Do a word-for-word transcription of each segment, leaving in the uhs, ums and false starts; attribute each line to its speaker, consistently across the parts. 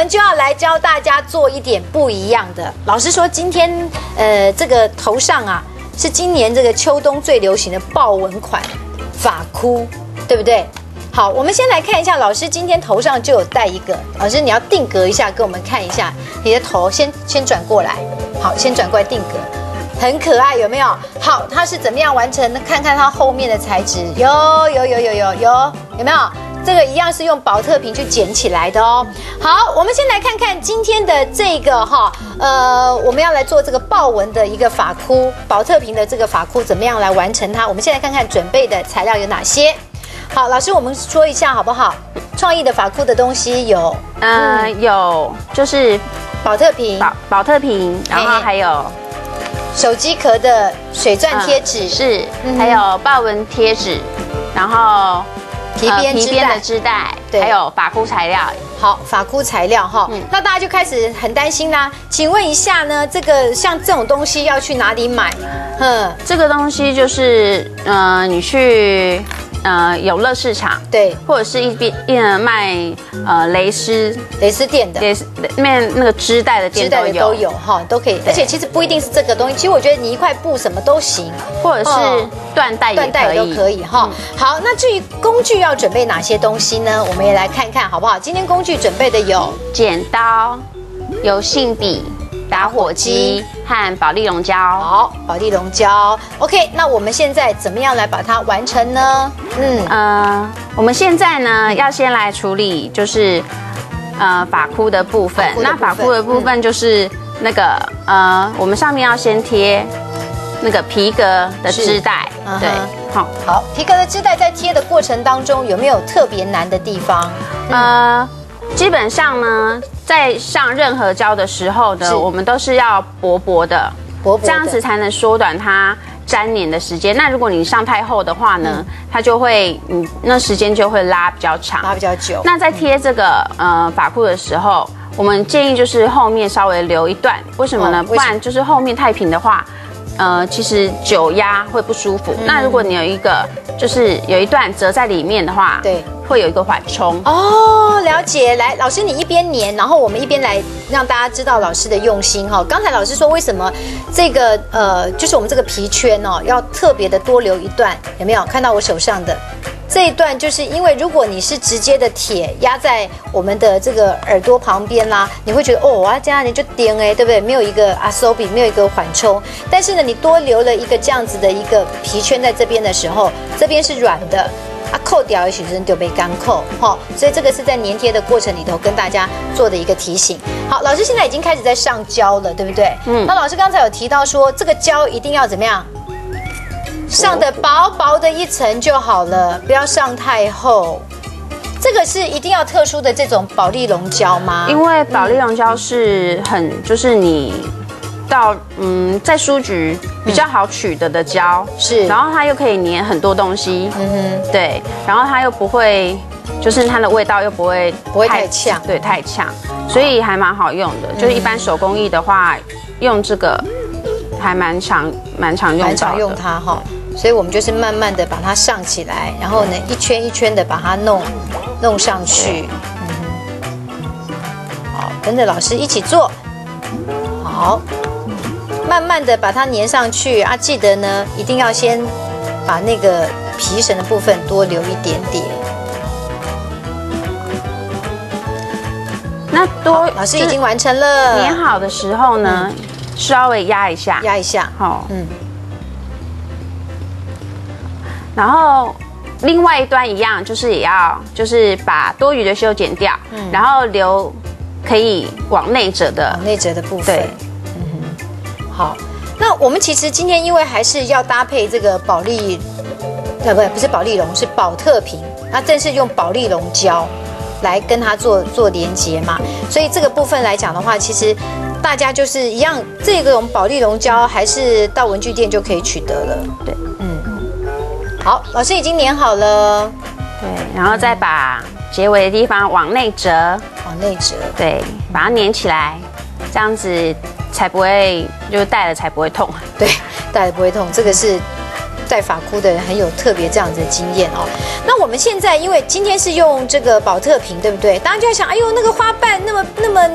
Speaker 1: 们就要来教大家做一点不一样的。老师说，今天呃，这个头上啊，是今年这个秋冬最流行的豹纹款发箍，对不对？好，我们先来看一下，老师今天头上就有戴一个。老师，你要定格一下，给我们看一下你的头，先先转过来。好，先转过来定格。很可爱，有没有？好，它是怎么样完成的？看看它后面的材质，有有有有有有，有没有？这个一样是用保特瓶去剪起来的哦。好，我们先来看看今天的这个哈，呃，我们要来做这个豹纹的一个发箍，保特瓶的这个发箍怎么样来完成它？我们先来看看准备的材料有哪些。好，老师，我们说一下好不好？创意的发箍的东西有，
Speaker 2: 呃，嗯、有就是
Speaker 1: 保特瓶，
Speaker 2: 保保特瓶，然后还有。
Speaker 1: 手机壳的水钻贴纸、嗯、
Speaker 2: 是，嗯、还有豹纹贴纸，然后
Speaker 1: 皮边、呃、
Speaker 2: 皮边的织带，对，还有发箍材料。
Speaker 1: 好，发箍材料哈，嗯、那大家就开始很担心啦。请问一下呢，这个像这种东西要去哪里买？嗯，
Speaker 2: 这个东西就是呃，你去。呃，永乐市场
Speaker 1: 对，
Speaker 2: 或者是一边呃卖呃蕾丝
Speaker 1: 蕾丝店的，
Speaker 2: 蕾丝面那个织带的店都有
Speaker 1: 都有哈，都可以。而且其实不一定是这个东西，其实我觉得你一块布什么都行，
Speaker 2: 或者是缎带也可以，缎带
Speaker 1: 都可以哈。好，那至于工具要准备哪些东西呢？我们也来看看好不好？今天工具准备的有
Speaker 2: 剪刀、油性笔、打火机和保丽龙胶。
Speaker 1: 好，保丽龙胶。OK， 那我们现在怎么样来把它完成呢？嗯，
Speaker 2: 呃，我们现在呢要先来处理就是呃发箍的部分。那发箍的部分就是那个、嗯、呃，我们上面要先贴那个皮革的织带。
Speaker 1: 嗯、
Speaker 2: 对，好，
Speaker 1: 好，皮革的织带在贴的过程当中有没有特别难的地方？
Speaker 2: 嗯、呃，基本上呢。在上任何胶的时候呢，我们都是要薄薄的，薄薄的，这样子才能缩短它粘黏的时间。那如果你上太厚的话呢，嗯、它就会，嗯，那时间就会拉比较长，
Speaker 1: 拉比较久。
Speaker 2: 那在贴这个呃发箍的时候，我们建议就是后面稍微留一段，为什么呢？哦、不然就是后面太平的话。呃，其实久压会不舒服。嗯、那如果你有一个，就是有一段折在里面的话，对，会有一个缓冲。
Speaker 1: 哦，了解。来，老师你一边粘，然后我们一边来让大家知道老师的用心哈。刚才老师说为什么这个呃，就是我们这个皮圈哦，要特别的多留一段，有没有看到我手上的？这一段就是因为如果你是直接的铁压在我们的这个耳朵旁边啦，你会觉得哦，我要这样你就钉哎，对不对？没有一个阿收比，没有一个缓冲。但是呢，你多留了一个这样子的一个皮圈在这边的时候，这边是软的，啊，扣掉也许是就被干扣哈、哦。所以这个是在粘贴的过程里头跟大家做的一个提醒。好，老师现在已经开始在上胶了，对不对？嗯。那老师刚才有提到说，这个胶一定要怎么样？上的薄薄的一层就好了，不要上太厚。这个是一定要特殊的这种保丽龙胶吗？
Speaker 2: 因为保丽龙胶是很，嗯、就是你到嗯在书局比较好取得的胶，是，然后它又可以粘很多东西，嗯哼，对，然后它又不会，就是它的味道又不会
Speaker 1: 不会太呛，
Speaker 2: 对，太呛，所以还蛮好用的。嗯、就是一般手工艺的话，用这个还蛮常蛮常用到的，蛮常
Speaker 1: 用它哈。所以我们就是慢慢的把它上起来，然后呢一圈一圈的把它弄弄上去。嗯，好，跟着老师一起做。好，慢慢的把它粘上去啊！记得呢，一定要先把那个皮绳的部分多留一点点。
Speaker 2: 那多，
Speaker 1: 老师已经完成了。
Speaker 2: 粘好的时候呢，嗯、稍微压一下，
Speaker 1: 压一下。
Speaker 2: 好，嗯。然后另外一端一样，就是也要就是把多余的修剪掉，嗯，然后留可以往内折的
Speaker 1: 往内折的部分。对，嗯哼，好。那我们其实今天因为还是要搭配这个保丽，呃，不不是保丽龙，是保特瓶，那正是用保丽龙胶来跟它做做连结嘛，所以这个部分来讲的话，其实大家就是一样，这个保丽龙胶还是到文具店就可以取得了。对，嗯。好，老师已经粘好了，
Speaker 2: 对，然后再把结尾的地方往内折，
Speaker 1: 往内折，
Speaker 2: 对，把它粘起来，这样子才不会，就是戴了才不会痛。
Speaker 1: 对，戴了不会痛，这个是戴发箍的人很有特别这样子的经验哦。那我们现在因为今天是用这个保特瓶，对不对？大家就在想，哎呦，那个花瓣那么那么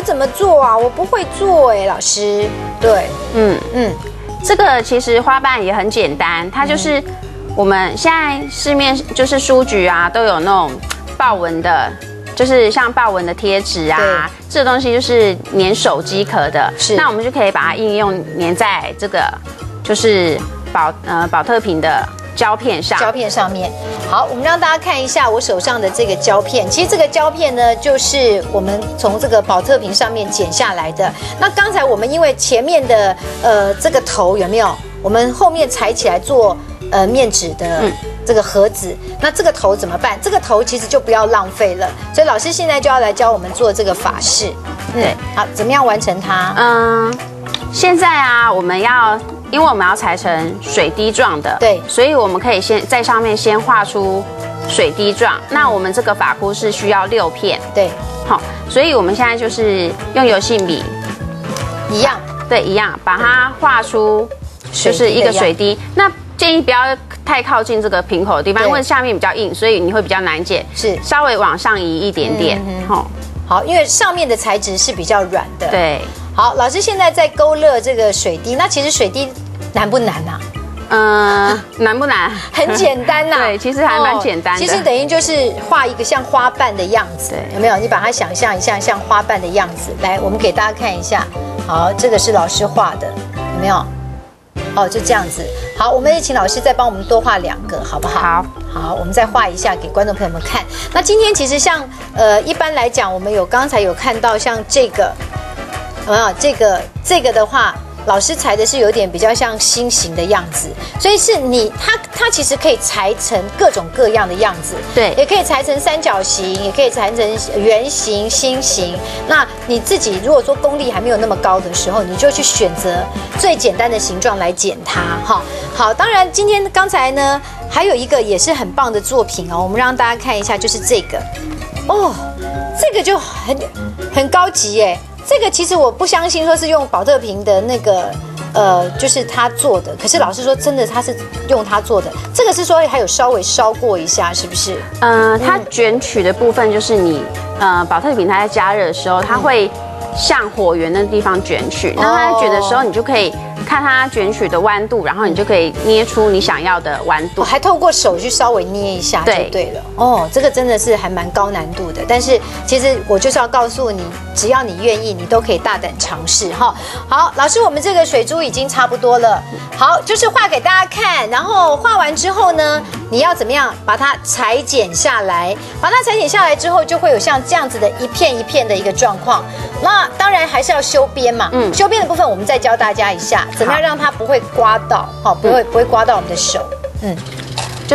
Speaker 1: 我怎么做啊？我不会做哎，老师。对，
Speaker 2: 嗯嗯，这个其实花瓣也很简单，它就是我们现在市面就是书局啊都有那种豹纹的。就是像豹纹的贴纸啊，这个东西就是粘手机壳的，是。那我们就可以把它应用粘在这个就是保呃保特瓶的胶片上。
Speaker 1: 胶片上面，好，我们让大家看一下我手上的这个胶片。其实这个胶片呢，就是我们从这个保特瓶上面剪下来的。那刚才我们因为前面的呃这个头有没有？我们后面裁起来做呃面纸的。嗯这个盒子，那这个头怎么办？这个头其实就不要浪费了，所以老师现在就要来教我们做这个法式。嗯，对，好，怎么样完成它？
Speaker 2: 嗯，现在啊，我们要，因为我们要裁成水滴状的，
Speaker 1: 对，
Speaker 2: 所以我们可以先在上面先画出水滴状。那我们这个发箍是需要六片，
Speaker 1: 对，
Speaker 2: 好，所以我们现在就是用油性笔，
Speaker 1: 一样，
Speaker 2: 对，一样，把它画出就是一个水滴。那建议不要太靠近这个瓶口的地方，因为下面比较硬，所以你会比较难剪。是，稍微往上移一点点。好、嗯，
Speaker 1: 好，因为上面的材质是比较软的。
Speaker 2: 对，
Speaker 1: 好，老师现在在勾勒这个水滴，那其实水滴难不难啊？
Speaker 2: 嗯、呃，难不难？
Speaker 1: 很简单呐、啊。
Speaker 2: 对，其实还蛮简单的、
Speaker 1: 哦。其实等于就是画一个像花瓣的样子，有没有？你把它想象一下像花瓣的样子。来，我们给大家看一下。好，这个是老师画的，有没有？哦，就这样子。好，我们也请老师再帮我们多画两个，好不好？
Speaker 2: 好，
Speaker 1: 好，我们再画一下给观众朋友们看。那今天其实像呃，一般来讲，我们有刚才有看到像这个，有没有？这个这个的话。老师裁的是有点比较像心形的样子，所以是你它它其实可以裁成各种各样的样子，
Speaker 2: 对，
Speaker 1: 也可以裁成三角形，也可以裁成圆形、心形。那你自己如果说功力还没有那么高的时候，你就去选择最简单的形状来剪它，哈。好，当然今天刚才呢还有一个也是很棒的作品哦，我们让大家看一下，就是这个，哦，这个就很很高级耶。这个其实我不相信说是用保特瓶的那个，呃，就是他做的。可是老师说真的，他是用他做的。这个是说还有稍微烧过一下，是不是？
Speaker 2: 嗯、呃，它卷取的部分就是你，呃，保特瓶它在加热的时候，它会向火源的地方卷取。那它在卷的时候，你就可以看它卷取的弯度，然后你就可以捏出你想要的弯度。
Speaker 1: 我还透过手去稍微捏一下就对了。哦，这个真的是还蛮高难度的。但是其实我就是要告诉你，只要你愿意，你都可以大胆尝试哈。好，老师，我们这个水珠已经差不多了。好，就是画给大家看，然后画完之后呢，你要怎么样把它裁剪下来？把它裁剪下来之后，就会有像这样子的一片一片的一个状况。那当然还是要修边嘛。嗯，修边的部分我们再教大家一下，怎么样让它不会刮到，好，不会不会刮到我们的手。嗯，
Speaker 2: 就是。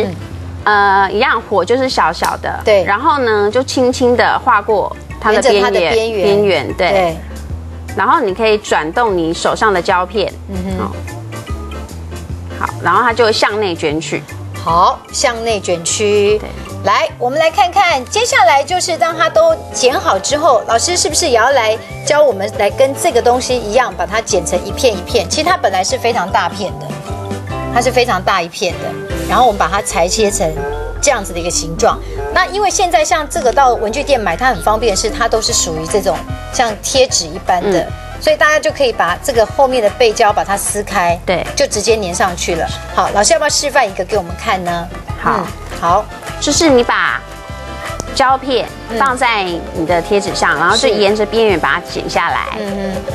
Speaker 2: 嗯呃，一样火就是小小的，
Speaker 1: 对，
Speaker 2: 然后呢，就轻轻的划过它的边缘，
Speaker 1: 边缘，
Speaker 2: 边缘，对，对。然后你可以转动你手上的胶片，嗯哼，好，好，然后它就会向内卷取，
Speaker 1: 好，向内卷曲。对，来，我们来看看，接下来就是当它都剪好之后，老师是不是也要来教我们来跟这个东西一样，把它剪成一片一片？其实它本来是非常大片的。它是非常大一片的，然后我们把它裁切成这样子的一个形状。那因为现在像这个到文具店买，它很方便，是它都是属于这种像贴纸一般的，嗯、所以大家就可以把这个后面的背胶把它撕开，
Speaker 2: 对，
Speaker 1: 就直接粘上去了。好，老师要不要示范一个给我们看呢？
Speaker 2: 好，嗯、
Speaker 1: 好，
Speaker 2: 就是你把胶片放在你的贴纸上，嗯、然后就沿着边缘把它剪下来。嗯哼。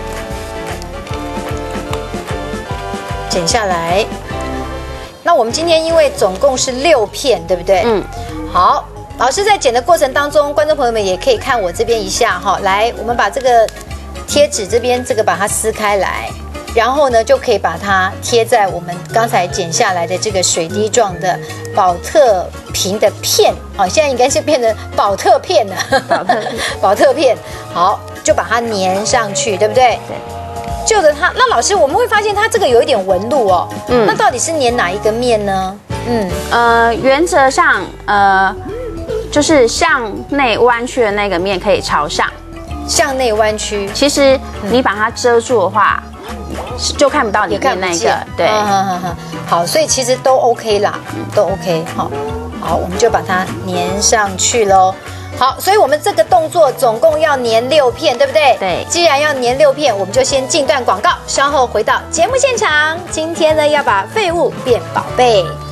Speaker 1: 剪下来，那我们今天因为总共是六片，对不对？嗯，好，老师在剪的过程当中，观众朋友们也可以看我这边一下哈。来，我们把这个贴纸这边这个把它撕开来，然后呢就可以把它贴在我们刚才剪下来的这个水滴状的保特瓶的片，哦，现在应该是变成保特片了，保特保特片，好，就把它粘上去，对不对？对。就着它，那老师我们会发现它这个有一点纹路哦，嗯，那到底是粘哪一个面呢？嗯，
Speaker 2: 呃，原则上，呃，就是向内弯曲的那个面可以朝上，
Speaker 1: 向内弯曲。
Speaker 2: 其实你把它遮住的话，嗯、就看不到里面那个，对，
Speaker 1: 嗯嗯嗯嗯，好，所以其实都 OK 啦，都 OK，好，好，我们就把它粘上去喽。好。 好，所以我们这个动作总共要粘六片，对不对？
Speaker 2: 对。
Speaker 1: 既然要粘六片，我们就先进段广告，稍后回到节目现场。今天呢，要把废物变宝贝。